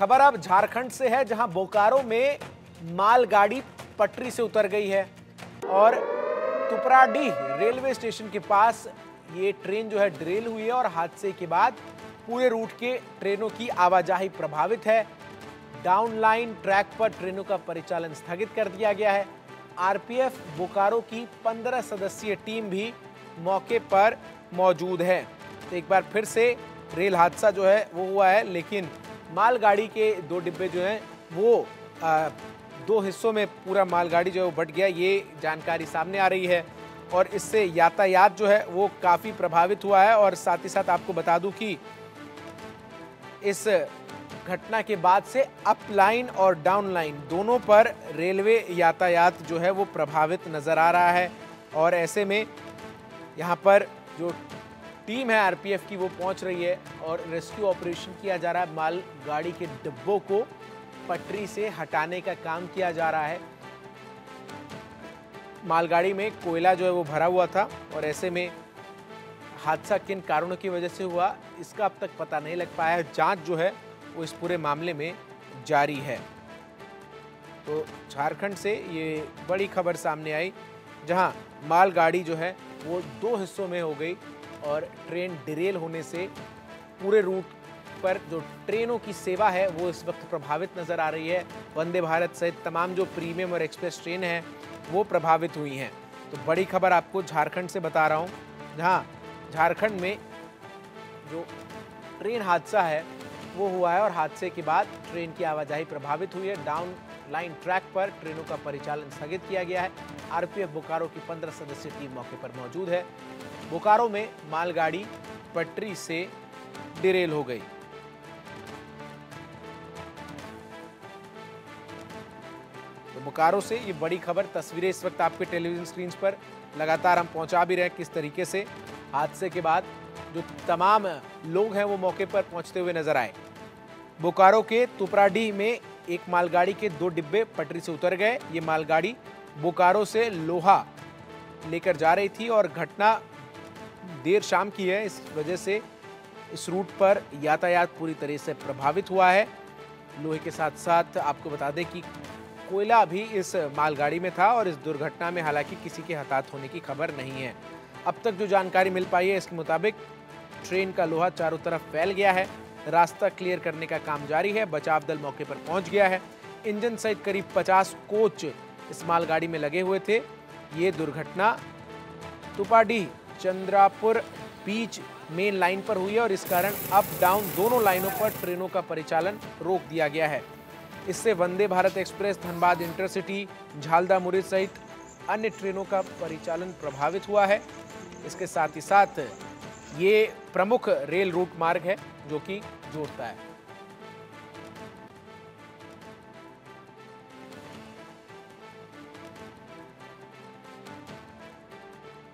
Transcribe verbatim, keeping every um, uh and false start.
खबर अब झारखंड से है, जहां बोकारो में मालगाड़ी पटरी से उतर गई है और तुपराडीह रेलवे स्टेशन के पास ये ट्रेन जो है डिरेल हुई है और हादसे के बाद पूरे रूट के ट्रेनों की आवाजाही प्रभावित है। डाउन लाइन ट्रैक पर ट्रेनों का परिचालन स्थगित कर दिया गया है। आरपीएफ बोकारो की पंद्रह सदस्यीय टीम भी मौके पर मौजूद है। तो एक बार फिर से रेल हादसा जो है वो हुआ है, लेकिन मालगाड़ी के दो डिब्बे जो हैं वो आ, दो हिस्सों में पूरा मालगाड़ी जो है वो बट गया, ये जानकारी सामने आ रही है और इससे यातायात जो है वो काफ़ी प्रभावित हुआ है। और साथ ही साथ आपको बता दूं कि इस घटना के बाद से अप लाइन और डाउन लाइन दोनों पर रेलवे यातायात जो है वो प्रभावित नज़र आ रहा है। और ऐसे में यहाँ पर जो टीम है आरपीएफ की वो पहुँच रही है और रेस्क्यू ऑपरेशन किया जा रहा है। मालगाड़ी के डिब्बों को पटरी से हटाने का काम किया जा रहा है। मालगाड़ी में कोयला जो है वो भरा हुआ था और ऐसे में हादसा किन कारणों की वजह से हुआ इसका अब तक पता नहीं लग पाया है। जांच जो है वो इस पूरे मामले में जारी है। तो झारखंड से ये बड़ी खबर सामने आई, जहां मालगाड़ी जो है वो दो हिस्सों में हो गई और ट्रेन डिरेल होने से पूरे रूट पर जो ट्रेनों की सेवा है वो इस वक्त प्रभावित नजर आ रही है। वंदे भारत सहित तमाम जो प्रीमियम और एक्सप्रेस ट्रेन हैं वो प्रभावित हुई हैं। तो बड़ी खबर आपको झारखंड से बता रहा हूँ, जहाँ झारखंड में जो ट्रेन हादसा है वो हुआ है और हादसे के बाद ट्रेन की आवाजाही प्रभावित हुई है। डाउन लाइन ट्रैक पर ट्रेनों का परिचालन स्थगित किया गया है। आरपीएफ बोकारो की पंद्रह सदस्यीय टीम मौके पर मौजूद है। बोकारो में मालगाड़ी पटरी से डिरेल हो गई। तो बोकारो से ये बड़ी खबर, तस्वीरें इस वक्त आपके टेलीविजन स्क्रीन पर लगातार हम पहुंचा भी रहे हैं किस तरीके से हादसे के बाद जो तमाम लोग हैं वो मौके पर पहुंचते हुए नजर आए। बोकारो के तुपराडीह में एक मालगाड़ी के दो डिब्बे पटरी से उतर गए। ये मालगाड़ी बोकारो से लोहा लेकर जा रही थी और घटना देर शाम की है, इस वजह से इस रूट पर यातायात पूरी तरह से प्रभावित हुआ है। लोहे के साथ साथ आपको बता दें कि कोयला भी इस मालगाड़ी में था और इस दुर्घटना में हालांकि किसी के हताहत होने की खबर नहीं है। अब तक जो जानकारी मिल पाई है इसके मुताबिक ट्रेन का लोहा चारों तरफ फैल गया है। रास्ता क्लियर करने का काम जारी है। बचाव दल मौके पर पहुंच गया है। इंजन सहित करीब पचास कोच इस मालगाड़ी में लगे हुए थे। ये दुर्घटना तुपराडीह चंद्रापुर बीच मेन लाइन पर हुई है और इस कारण अप डाउन दोनों लाइनों पर ट्रेनों का परिचालन रोक दिया गया है। इससे वंदे भारत एक्सप्रेस, धनबाद इंटरसिटी, झालदा मुरीद सहित अन्य ट्रेनों का परिचालन प्रभावित हुआ है। इसके साथ ही साथ ये प्रमुख रेल रूट मार्ग है जो कि जोड़ता है।